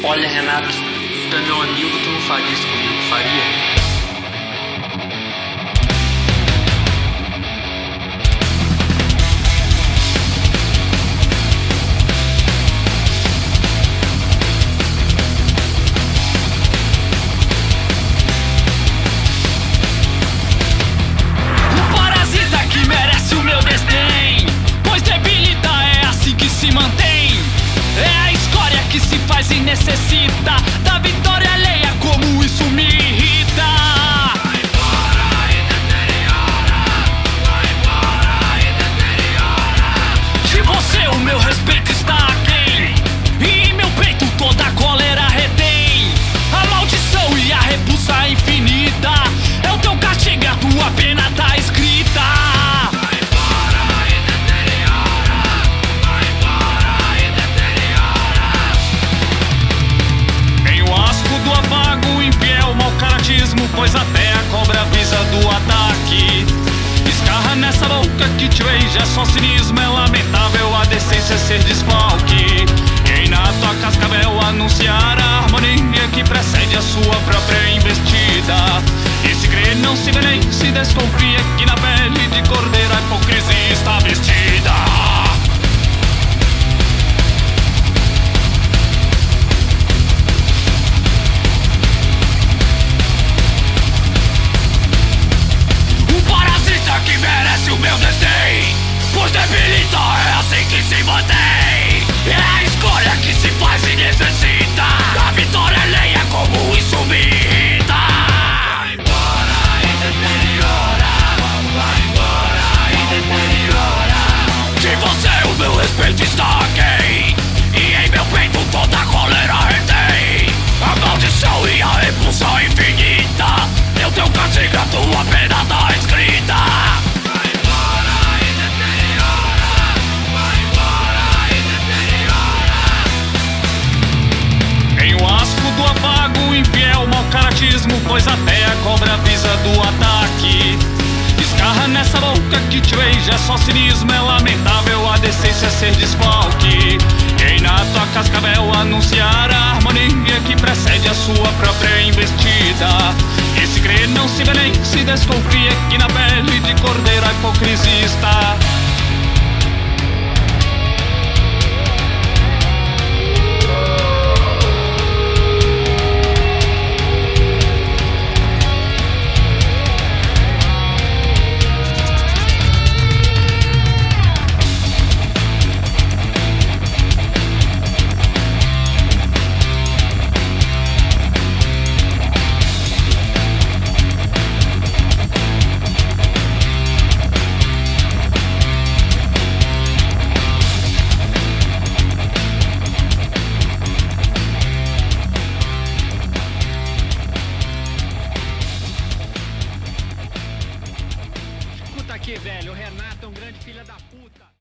Olha, Renato, tu é meu amigo, tu não faria isso comigo, faria? Necessita da vitória alheia, como isso me irrita. Vai embora e deteriora, vai embora e deteriora. De você o meu respeito está aquém, e em meu peito toda a cólera retém. A maldição e a repulsa infinita, é o teu castigo e a tua pena tá escrita. Pois até a cobra avisa do ataque. Escarra nessa boca que te veja, só cinismo é lamentável, a decência é ser desfalque. Quem na tua cascavel anunciar a harmonia que precede a sua própria investida. E se crê não se vê nem se desconfia que na pele de cordeiro a hipocrisia está vestida. Que merece o meu desdém, pois debilita, é assim que se mantém. É a escolha que se faz e necessita da vitória alheia, como isso me irrita. Vai embora e deteriora, vai embora e deteriora. De você o meu respeito está aquém, e em meu peito toda a cólera retém. A maldição e a repulsão infinita, eu tenho castigo, a tua pena tá escrita. Pois até a cobra avisa do ataque. Escarra nessa boca que te veja, só cinismo é lamentável, a decência é ser desfalque. Quem na tua cascavel anunciar a harmonia que precede a sua própria investida. E se crê não se vê nem se desconfia que na pele de cordeiro a hipocrisia está. Aqui, velho, o Renato é um grande filho da puta.